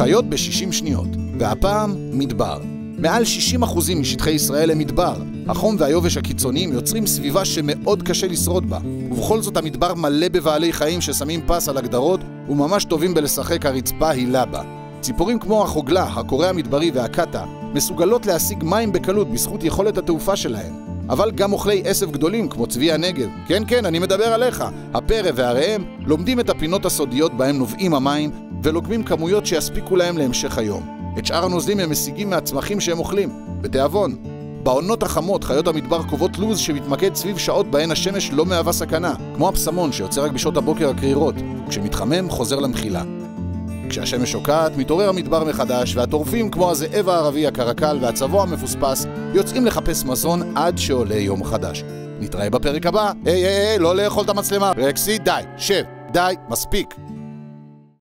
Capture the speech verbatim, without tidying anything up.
חיות ב-שישים שניות, והפעם מדבר. מעל שישים אחוזים משטחי ישראל הם מדבר. החום והיובש הקיצוניים יוצרים סביבה שמאוד קשה לשרוד בה. ובכל זאת המדבר מלא בבעלי חיים ששמים פס על הגדרות וממש טובים בלשחק הרצפה הילה בה. ציפורים כמו החוגלה, הקורא המדברי והקטה מסוגלות להשיג מים בקלות בזכות יכולת התעופה שלהם. אבל גם אוכלי עשב גדולים כמו צבי הנגב, כן כן אני מדבר עליך, הפרא והראם, לומדים את הפינות הסודיות בהם נובעים המים ולוגמים כמויות שיספיקו להם להמשך היום. את שאר הנוזלים הם משיגים מהצמחים שהם אוכלים, בתיאבון. בעונות החמות חיות המדבר קובעות לוז שמתמקד סביב שעות בהן השמש לא מהווה סכנה, כמו הפסמון שיוצא רק בשעות הבוקר הקרירות, כשמתחמם חוזר למחילה. כשהשמש שוקעת מתעורר המדבר מחדש, והטורפים כמו הזאב הערבי הקרקל והצבוע המפוספס יוצאים לחפש מזון עד שעולה יום חדש. נתראה בפרק הבא. היי היי היי, לא לאכול את המצלמה. רקסי, די, שב, די, מספיק.